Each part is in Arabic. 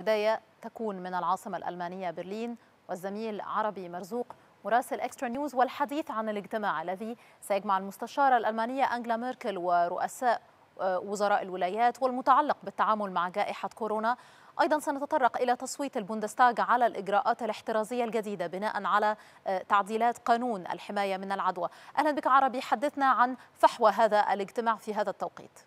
البداية تكون من العاصمة الألمانية برلين، والزميل عربي مرزوق مراسل إكسترا نيوز، والحديث عن الاجتماع الذي سيجمع المستشارة الألمانية أنغيلا ميركل ورؤساء وزراء الولايات والمتعلق بالتعامل مع جائحة كورونا. أيضا سنتطرق إلى تصويت البوندستاغ على الإجراءات الاحترازية الجديدة بناء على تعديلات قانون الحماية من العدوى. أهلا بك عربي، حدثنا عن فحوى هذا الاجتماع في هذا التوقيت.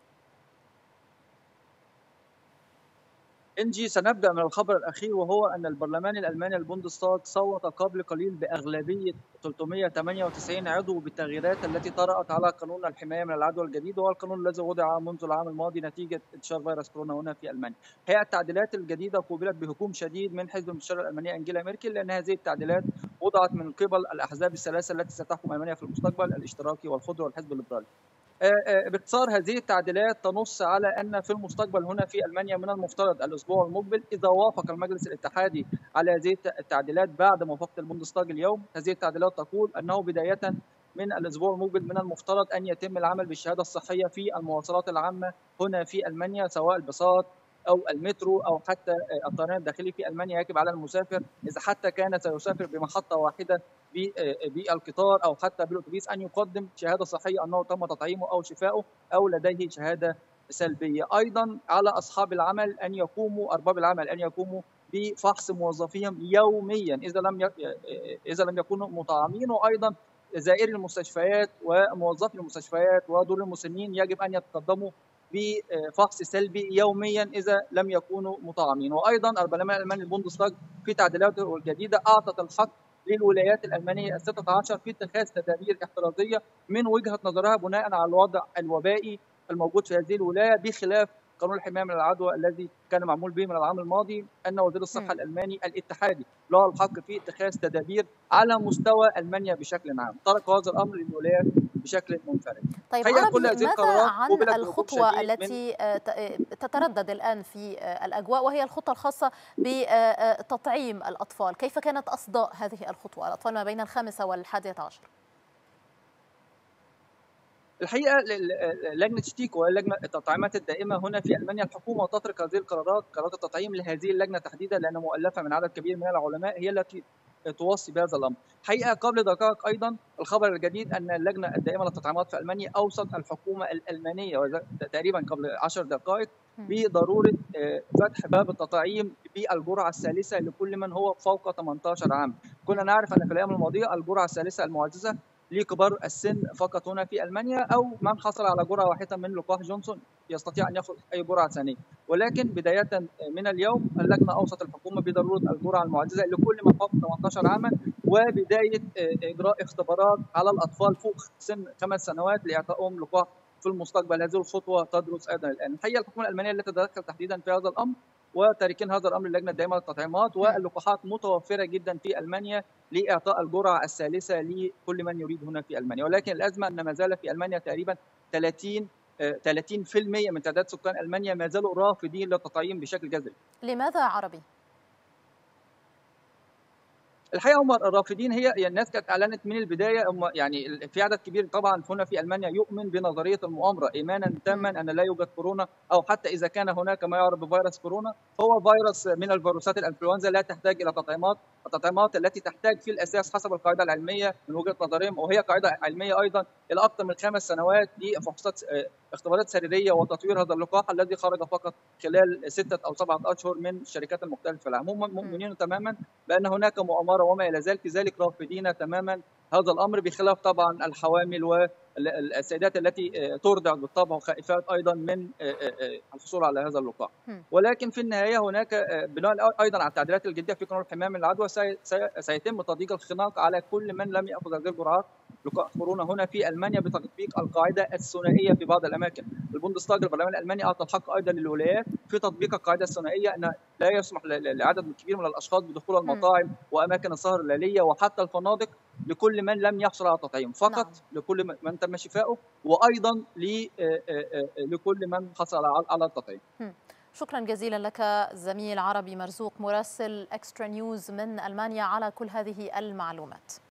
إنجي، سنبدأ من الخبر الأخير، وهو أن البرلمان الألماني البوندستاغ صوت قبل قليل بأغلبية 398 عضو بالتغييرات التي طرأت على قانون الحماية من العدوى الجديد، وهو القانون الذي وضع منذ العام الماضي نتيجة انتشار فيروس كورونا هنا في ألمانيا. هي التعديلات الجديدة قوبلت بهجوم شديد من حزب المستشارة الألمانية أنجيلا ميركل، لأن هذه التعديلات وضعت من قبل الأحزاب الثلاثة التي ستحكم ألمانيا في المستقبل: الاشتراكي والخضر والحزب الليبرالي. باختصار، هذه التعديلات تنص على أن في المستقبل هنا في ألمانيا من المفترض الأسبوع المقبل، إذا وافق المجلس الاتحادي على هذه التعديلات بعد موافقة البوندستاغ اليوم، هذه التعديلات تقول أنه بداية من الأسبوع المقبل من المفترض أن يتم العمل بالشهادة الصحية في المواصلات العامة هنا في ألمانيا، سواء الباصات أو المترو أو حتى الطيران الداخلي في ألمانيا. يجب على المسافر إذا حتى كان سيسافر بمحطة واحدة بالقطار أو حتى بالأتوبيس أن يقدم شهادة صحية أنه تم تطعيمه أو شفائه أو لديه شهادة سلبية. أيضا على أصحاب العمل أن يقوموا، أرباب العمل أن يقوموا بفحص موظفيهم يوميا إذا لم يكونوا مطعمين. وأيضا زائري المستشفيات وموظفي المستشفيات ودور المسنين يجب أن يتقدموا بفحص سلبي يوميا إذا لم يكونوا مطعمين. وأيضا البرلمان الألماني البوندستاغ في تعديلاته الجديدة أعطت الحق للولايات الألمانية ال16 في اتخاذ تدابير احترازية من وجهة نظرها بناء على الوضع الوبائي الموجود في هذه الولاية، بخلاف قانون الحماية من العدوى الذي كان معمول به من العام الماضي، أن وزير الصحة الألماني الاتحادي له الحق في اتخاذ تدابير على مستوى ألمانيا بشكل عام. ترك هذا الأمر للولايات بشكل منفرد. طيب عربي، ماذا عن قبلت الخطوة التي تتردد الآن في الأجواء، وهي الخطة الخاصة بتطعيم الأطفال؟ كيف كانت أصداء هذه الخطوة الأطفال ما بين 5 و11؟ الحقيقه لجنه شتيكو ولجنه التطعيمات الدائمه هنا في المانيا، الحكومه تترك هذه قرارات التطعيم لهذه اللجنه تحديدا، لانها مؤلفه من عدد كبير من العلماء هي التي توصي بهذا الامر. حقيقه قبل دقائق ايضا الخبر الجديد ان اللجنه الدائمه للتطعيمات في المانيا اوصت الحكومه الالمانيه تقريبا قبل 10 دقائق بضروره فتح باب التطعيم بالجرعه الثالثه لكل من هو فوق 18 عام. كنا نعرف ان في الايام الماضيه الجرعه الثالثه المعززه لكبار السن فقط هنا في المانيا، او من حصل على جرعه واحده من لقاح جونسون يستطيع ان ياخذ اي جرعه ثانيه. ولكن بدايه من اليوم اللجنه اوصت الحكومه بضروره الجرعه المعززه لكل من فوق 18 عاما، وبدايه اجراء اختبارات على الاطفال فوق سن 5 سنوات لاعطائهم لقاح في المستقبل. هذه الخطوه تدرس ايضا الان. الحقيقه الحكومه الالمانيه التي تتدخل تحديدا في هذا الامر وتاركين هذا الامر للجنه الدائمه للتطعيمات، واللقاحات متوفره جدا في المانيا لاعطاء الجرعه الثالثه لكل من يريد هنا في المانيا. ولكن الازمه ان ما زال في المانيا تقريبا 30% من تعداد سكان المانيا ما زالوا رافضين للتطعيم بشكل جذري. لماذا عربي؟ الحقيقه هم الرافضين، هي الناس كانت اعلنت من البدايه، هم يعني في عدد كبير طبعا هنا في المانيا يؤمن بنظريه المؤامره ايمانا تاما ان لا يوجد كورونا، او حتى اذا كان هناك ما يعرف بفيروس كورونا هو فيروس من الفيروسات الانفلونزا لا تحتاج الى تطعيمات. التطعيمات التي تحتاج في الاساس حسب القاعده العلميه من وجهه نظرهم، وهي قاعده علميه ايضا، الى اكثر من 5 سنوات لفحوصات اختبارات سريريه وتطوير هذا اللقاح الذي خرج فقط خلال 6 أو 7 أشهر من الشركات المختلفه في العالم. هم مؤمنين تماما بان هناك مؤامره وما الى ذلك، لذلك رافضين تماما هذا الامر، بخلاف طبعا الحوامل والسيدات التي ترضع بالطبع وخائفات ايضا من الحصول على هذا اللقاح. ولكن في النهايه هناك بناء ايضا على التعديلات الجديده في قانون الحمايه من العدوى سيتم تضييق الخناق على كل من لم ياخذ هذه الجرعات لقاح كورونا هنا في المانيا بتطبيق القاعده الثنائيه في بعض الاماكن. البوندستاغ البرلمان الالماني اعطى الحق ايضا للولايات في تطبيق القاعده الثنائيه، ان لا يسمح لعدد كبير من الاشخاص بدخول المطاعم واماكن السهر الليليه وحتى الفنادق لكل من لم يحصل على التطعيم، فقط لكل من تم شفائه، وايضا لكل من حصل على التطعيم. شكرا جزيلا لك زميل عربي مرزوق مراسل إكسترا نيوز من ألمانيا على كل هذه المعلومات.